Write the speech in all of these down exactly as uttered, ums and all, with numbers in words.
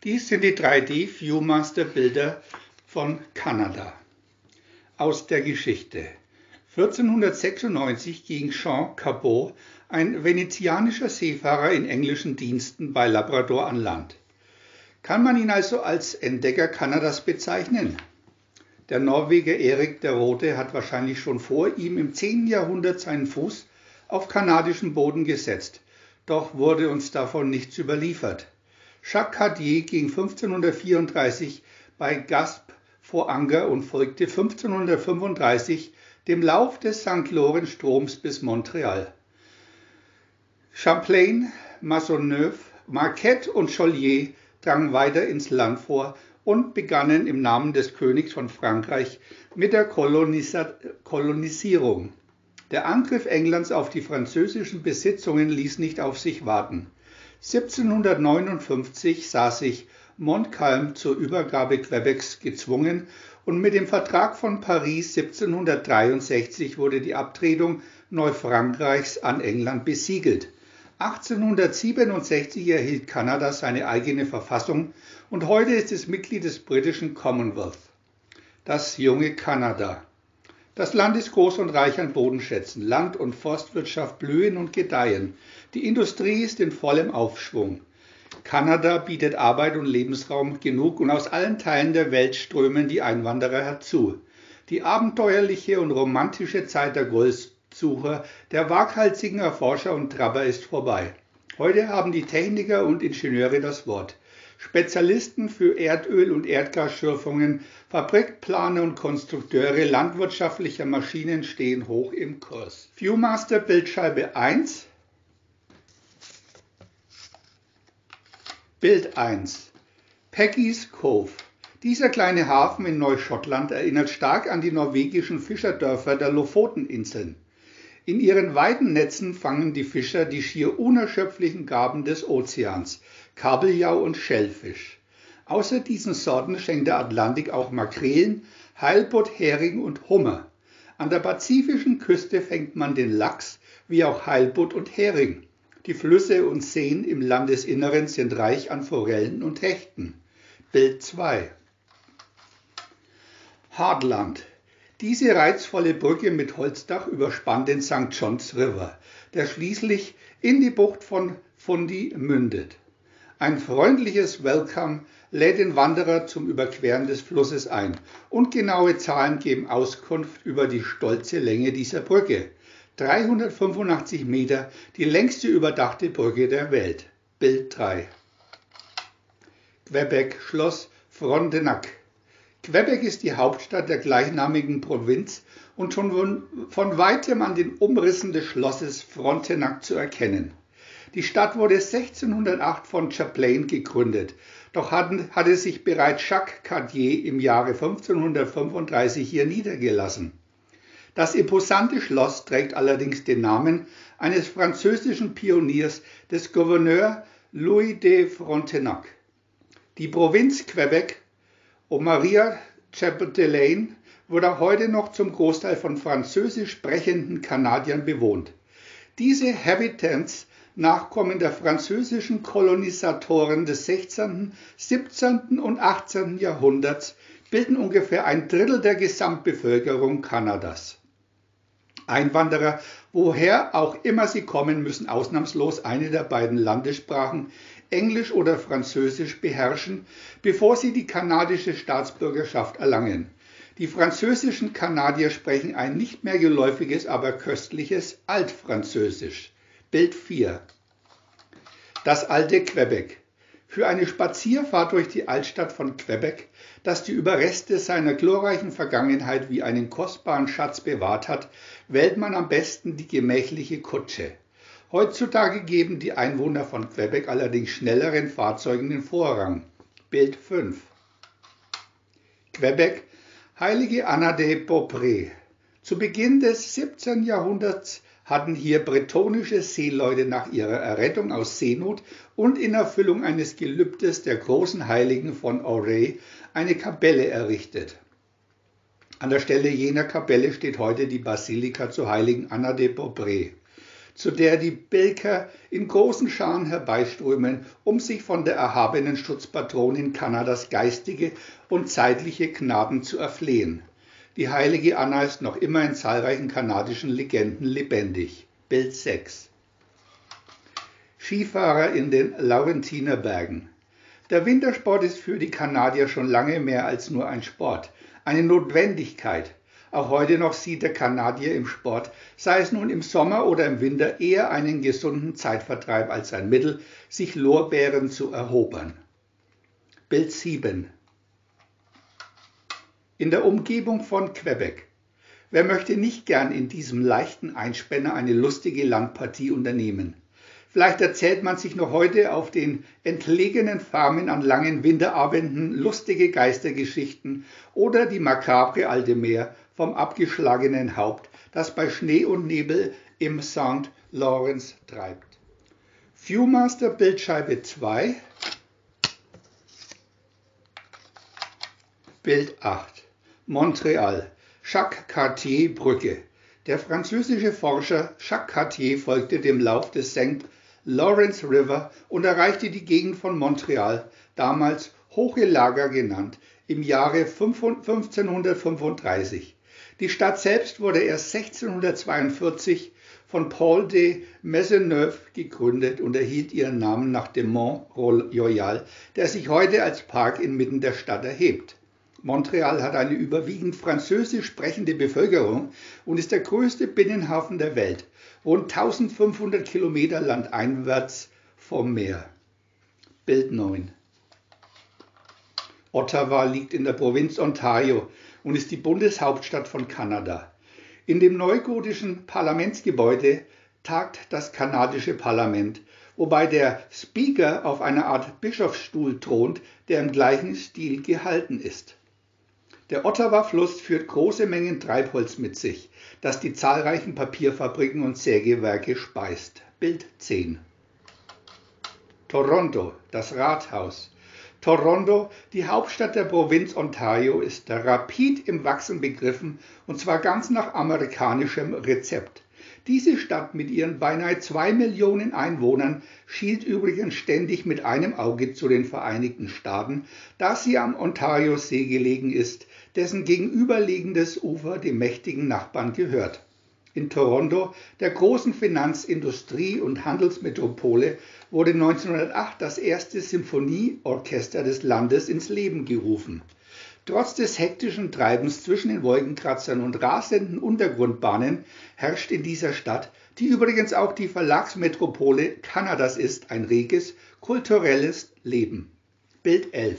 Dies sind die drei D Viewmaster Bilder von Kanada. Aus der Geschichte. vierzehnhundertsechsundneunzig ging Jean Cabot, ein venezianischer Seefahrer in englischen Diensten bei Labrador, an Land. Kann man ihn also als Entdecker Kanadas bezeichnen? Der Norweger Erik der Rote hat wahrscheinlich schon vor ihm im zehnten Jahrhundert seinen Fuß auf kanadischen Boden gesetzt, doch wurde uns davon nichts überliefert. Jacques Cartier ging fünfzehnhundertvierunddreißig bei Gaspe vor Anker und folgte fünfzehnhundertfünfunddreißig dem Lauf des Sankt Lorenz-Stroms bis Montreal. Champlain, Maisonneuve, Marquette und Joliet drangen weiter ins Land vor und begannen im Namen des Königs von Frankreich mit der Kolonisa- Kolonisierung. Der Angriff Englands auf die französischen Besitzungen ließ nicht auf sich warten. siebzehnhundertneunundfünfzig sah sich Montcalm zur Übergabe Quebecs gezwungen und mit dem Vertrag von Paris siebzehnhundertdreiundsechzig wurde die Abtretung Neufrankreichs an England besiegelt. achtzehnhundertsiebenundsechzig erhielt Kanada seine eigene Verfassung und heute ist es Mitglied des britischen Commonwealth. Das junge Kanada. Das Land ist groß und reich an Bodenschätzen. Land- und Forstwirtschaft blühen und gedeihen. Die Industrie ist in vollem Aufschwung. Kanada bietet Arbeit und Lebensraum genug und aus allen Teilen der Welt strömen die Einwanderer herzu. Die abenteuerliche und romantische Zeit der Goldsucher, der waghalsigen Erforscher und Trapper ist vorbei. Heute haben die Techniker und Ingenieure das Wort. Spezialisten für Erdöl- und Erdgasschürfungen, Fabrikplaner und Konstrukteure landwirtschaftlicher Maschinen stehen hoch im Kurs. Viewmaster Bildscheibe eins. Bild eins. Peggy's Cove. Dieser kleine Hafen in Neuschottland erinnert stark an die norwegischen Fischerdörfer der Lofoteninseln. In ihren Weidennetzen fangen die Fischer die schier unerschöpflichen Gaben des Ozeans, Kabeljau und Schellfisch. Außer diesen Sorten schenkt der Atlantik auch Makrelen, Heilbutt, Hering und Hummer. An der pazifischen Küste fängt man den Lachs wie auch Heilbutt und Hering. Die Flüsse und Seen im Landesinneren sind reich an Forellen und Hechten. Bild zwei. Heartland. Diese reizvolle Brücke mit Holzdach überspannt den Sankt Johns River, der schließlich in die Bucht von Fundy mündet. Ein freundliches Welcome lädt den Wanderer zum Überqueren des Flusses ein und genaue Zahlen geben Auskunft über die stolze Länge dieser Brücke. dreihundertfünfundachtzig Meter, die längste überdachte Brücke der Welt. Bild drei. Quebec, Schloss Frontenac. Quebec ist die Hauptstadt der gleichnamigen Provinz und schon von, von weitem an den Umrissen des Schlosses Frontenac zu erkennen. Die Stadt wurde sechzehnhundertacht von Champlain gegründet, doch hatten, hatte sich bereits Jacques Cartier im Jahre fünfzehnhundertfünfunddreißig hier niedergelassen. Das imposante Schloss trägt allerdings den Namen eines französischen Pioniers, des Gouverneurs Louis de Frontenac. Die Provinz Quebec um Maria Chapdelaine wird auch heute noch zum Großteil von französisch sprechenden Kanadiern bewohnt. Diese Habitants, Nachkommen der französischen Kolonisatoren des sechzehnten, siebzehnten und achtzehnten Jahrhunderts, bilden ungefähr ein Drittel der Gesamtbevölkerung Kanadas. Einwanderer, woher auch immer sie kommen, müssen ausnahmslos eine der beiden Landessprachen, Englisch oder Französisch, beherrschen, bevor sie die kanadische Staatsbürgerschaft erlangen. Die französischen Kanadier sprechen ein nicht mehr geläufiges, aber köstliches Altfranzösisch. Bild vier. Das alte Quebec. Für eine Spazierfahrt durch die Altstadt von Quebec, das die Überreste seiner glorreichen Vergangenheit wie einen kostbaren Schatz bewahrt hat, wählt man am besten die gemächliche Kutsche. Heutzutage geben die Einwohner von Quebec allerdings schnelleren Fahrzeugen den Vorrang. Bild fünf. Quebec, Heilige Anna de Beaupré. Zu Beginn des siebzehnten Jahrhunderts hatten hier bretonische Seeleute nach ihrer Errettung aus Seenot und in Erfüllung eines Gelübdes der großen Heiligen von Auray eine Kapelle errichtet. An der Stelle jener Kapelle steht heute die Basilika zur Heiligen Anna de Beaupré. zu der die Pilger in großen Scharen herbeiströmen, um sich von der erhabenen Schutzpatronin Kanadas geistige und zeitliche Gnaden zu erflehen. Die heilige Anna ist noch immer in zahlreichen kanadischen Legenden lebendig. Bild sechs. Skifahrer in den Laurentinerbergen. Der Wintersport ist für die Kanadier schon lange mehr als nur ein Sport, eine Notwendigkeit. Auch heute noch sieht der Kanadier im Sport, sei es nun im Sommer oder im Winter, eher einen gesunden Zeitvertreib als ein Mittel, sich Lorbeeren zu erobern. Bild sieben. In der Umgebung von Quebec. Wer möchte nicht gern in diesem leichten Einspänner eine lustige Landpartie unternehmen? Vielleicht erzählt man sich noch heute auf den entlegenen Farmen an langen Winterabenden lustige Geistergeschichten oder die makabre alte Mär vom abgeschlagenen Haupt, das bei Schnee und Nebel im Sankt Lawrence treibt. Viewmaster Bildscheibe zwei. Bild acht. Montreal. Jacques Cartier Brücke. Der französische Forscher Jacques Cartier folgte dem Lauf des Sankt Lawrence River und erreichte die Gegend von Montreal, damals Hohe Lager genannt, im Jahre fünfzehnhundertfünfunddreißig. Die Stadt selbst wurde erst sechzehnhundertzweiundvierzig von Paul de Maisonneuve gegründet und erhielt ihren Namen nach dem Mont Royal, der sich heute als Park inmitten der Stadt erhebt. Montreal hat eine überwiegend französisch sprechende Bevölkerung und ist der größte Binnenhafen der Welt, rund eintausendfünfhundert Kilometer landeinwärts vom Meer. Bild neun. Ottawa liegt in der Provinz Ontario und ist die Bundeshauptstadt von Kanada. In dem neugotischen Parlamentsgebäude tagt das kanadische Parlament, wobei der Speaker auf einer Art Bischofsstuhl thront, der im gleichen Stil gehalten ist. Der Ottawa-Fluss führt große Mengen Treibholz mit sich, das die zahlreichen Papierfabriken und Sägewerke speist. Bild zehn. Toronto, das Rathaus. Toronto, die Hauptstadt der Provinz Ontario, ist rapid im Wachsen begriffen, und zwar ganz nach amerikanischem Rezept. Diese Stadt mit ihren beinahe zwei Millionen Einwohnern schielt übrigens ständig mit einem Auge zu den Vereinigten Staaten, da sie am Ontario-See gelegen ist, dessen gegenüberliegendes Ufer dem mächtigen Nachbarn gehört. In Toronto, der großen Finanz-, Industrie- und Handelsmetropole, wurde neunzehnhundertacht das erste Symphonieorchester des Landes ins Leben gerufen. Trotz des hektischen Treibens zwischen den Wolkenkratzern und rasenden Untergrundbahnen herrscht in dieser Stadt, die übrigens auch die Verlagsmetropole Kanadas ist, ein reges, kulturelles Leben. Bild elf.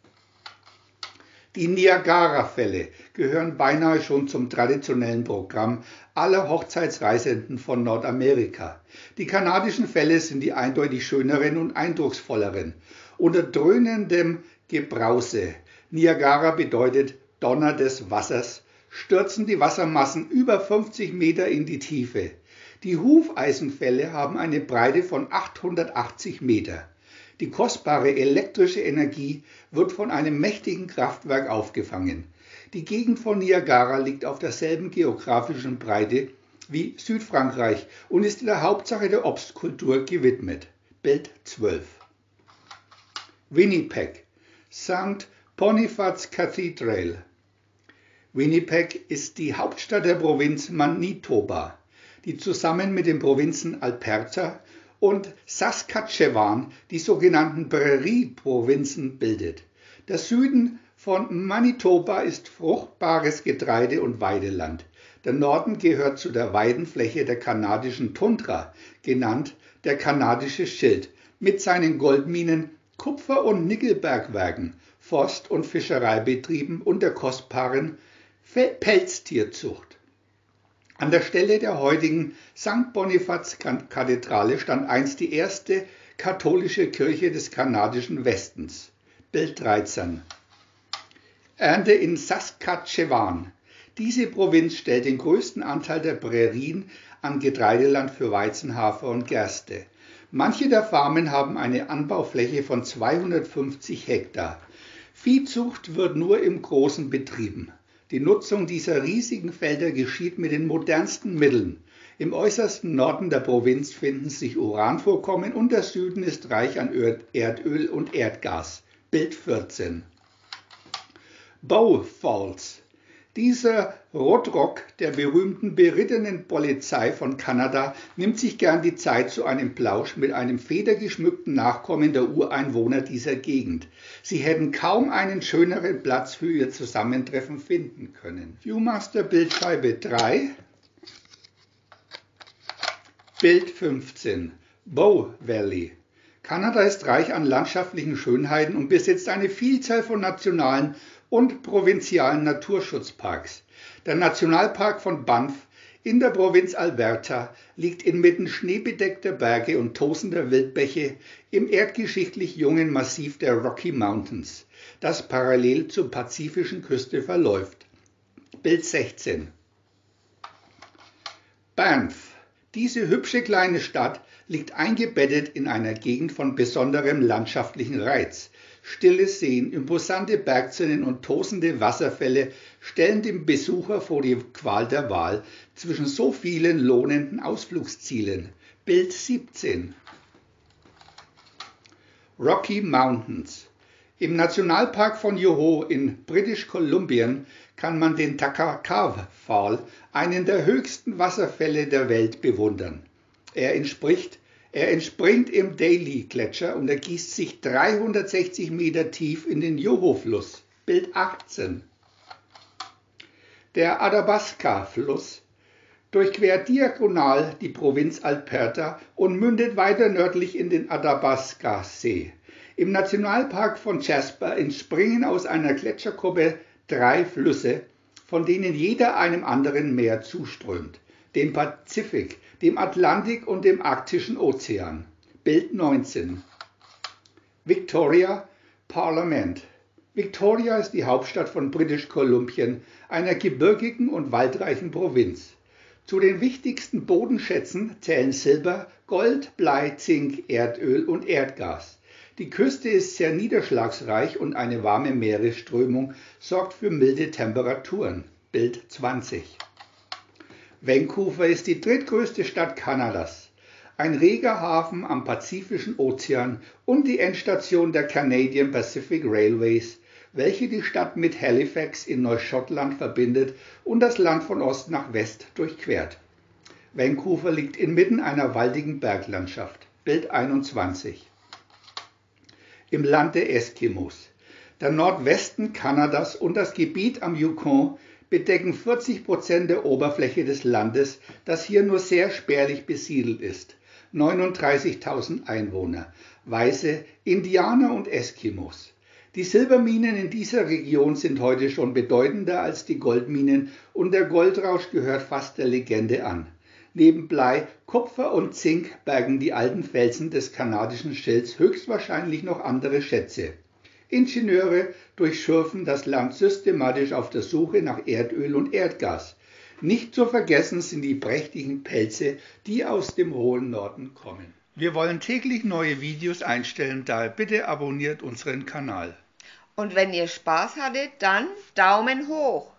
Die Niagara-Fälle gehören beinahe schon zum traditionellen Programm aller Hochzeitsreisenden von Nordamerika. Die kanadischen Fälle sind die eindeutig schöneren und eindrucksvolleren. Unter dröhnendem Gebrause, Niagara bedeutet Donner des Wassers, stürzen die Wassermassen über fünfzig Meter in die Tiefe. Die Hufeisenfälle haben eine Breite von achthundertachtzig Meter. Die kostbare elektrische Energie wird von einem mächtigen Kraftwerk aufgefangen. Die Gegend von Niagara liegt auf derselben geografischen Breite wie Südfrankreich und ist in der Hauptsache der Obstkultur gewidmet. Bild zwölf. Winnipeg, Sankt Boniface Cathedral. Winnipeg ist die Hauptstadt der Provinz Manitoba, die zusammen mit den Provinzen Alberta und Saskatchewan die sogenannten Prärie-Provinzen bildet. Der Süden von Manitoba ist fruchtbares Getreide- und Weideland. Der Norden gehört zu der Weidenfläche der kanadischen Tundra, genannt der kanadische Schild, mit seinen Goldminen, Kupfer- und Nickelbergwerken, Forst- und Fischereibetrieben und der kostbaren Pelztierzucht. An der Stelle der heutigen Sankt Bonifaz-Kathedrale stand einst die erste katholische Kirche des kanadischen Westens. Bild dreizehn. Ernte in Saskatchewan. Diese Provinz stellt den größten Anteil der Prärien an Getreideland für Weizen, Hafer und Gerste. Manche der Farmen haben eine Anbaufläche von zweihundertfünfzig Hektar. Viehzucht wird nur im Großen betrieben. Die Nutzung dieser riesigen Felder geschieht mit den modernsten Mitteln. Im äußersten Norden der Provinz finden sich Uranvorkommen und der Süden ist reich an Erdöl und Erdgas. Bild vierzehn. Bow Falls. Dieser Rotrock der berühmten berittenen Polizei von Kanada nimmt sich gern die Zeit zu einem Plausch mit einem federgeschmückten Nachkommen der Ureinwohner dieser Gegend. Sie hätten kaum einen schöneren Platz für ihr Zusammentreffen finden können. Viewmaster Bildscheibe drei. Bild fünfzehn. Bow Valley. Kanada ist reich an landschaftlichen Schönheiten und besitzt eine Vielzahl von nationalen und provinzialen Naturschutzparks. Der Nationalpark von Banff in der Provinz Alberta liegt inmitten schneebedeckter Berge und tosender Wildbäche im erdgeschichtlich jungen Massiv der Rocky Mountains, das parallel zur pazifischen Küste verläuft. Bild sechzehn. Banff. Diese hübsche kleine Stadt liegt eingebettet in einer Gegend von besonderem landschaftlichen Reiz. Stille Seen, imposante Bergzinnen und tosende Wasserfälle stellen dem Besucher vor die Qual der Wahl zwischen so vielen lohnenden Ausflugszielen. Bild siebzehn. Rocky Mountains. Im Nationalpark von Yoho in British Kolumbien kann man den Takakkaw Fall, einen der höchsten Wasserfälle der Welt, bewundern. Er entspricht Er entspringt im Daly-Gletscher und ergießt sich dreihundertsechzig Meter tief in den Yoho-Fluss. Bild achtzehn. Der Athabasca-Fluss durchquert diagonal die Provinz Alberta und mündet weiter nördlich in den Athabasca-See. Im Nationalpark von Jasper entspringen aus einer Gletscherkuppe drei Flüsse, von denen jeder einem anderen Meer zuströmt: dem Pazifik, dem Atlantik und dem Arktischen Ozean. Bild neunzehn. Victoria, Parliament. Victoria ist die Hauptstadt von British Kolumbien, einer gebirgigen und waldreichen Provinz. Zu den wichtigsten Bodenschätzen zählen Silber, Gold, Blei, Zink, Erdöl und Erdgas. Die Küste ist sehr niederschlagsreich und eine warme Meeresströmung sorgt für milde Temperaturen. Bild zwanzig. Vancouver ist die drittgrößte Stadt Kanadas, ein reger Hafen am Pazifischen Ozean und die Endstation der Canadian Pacific Railways, welche die Stadt mit Halifax in Neuschottland verbindet und das Land von Ost nach West durchquert. Vancouver liegt inmitten einer waldigen Berglandschaft. Bild einundzwanzig. Im Land der Eskimos. Der Nordwesten Kanadas und das Gebiet am Yukon bedecken vierzig Prozent der Oberfläche des Landes, das hier nur sehr spärlich besiedelt ist. neununddreißigtausend Einwohner, Weiße, Indianer und Eskimos. Die Silberminen in dieser Region sind heute schon bedeutender als die Goldminen und der Goldrausch gehört fast der Legende an. Neben Blei, Kupfer und Zink bergen die alten Felsen des kanadischen Schilds höchstwahrscheinlich noch andere Schätze. Ingenieure durchschürfen das Land systematisch auf der Suche nach Erdöl und Erdgas. Nicht zu vergessen sind die prächtigen Pelze, die aus dem hohen Norden kommen. Wir wollen täglich neue Videos einstellen, daher bitte abonniert unseren Kanal. Und wenn ihr Spaß hattet, dann Daumen hoch!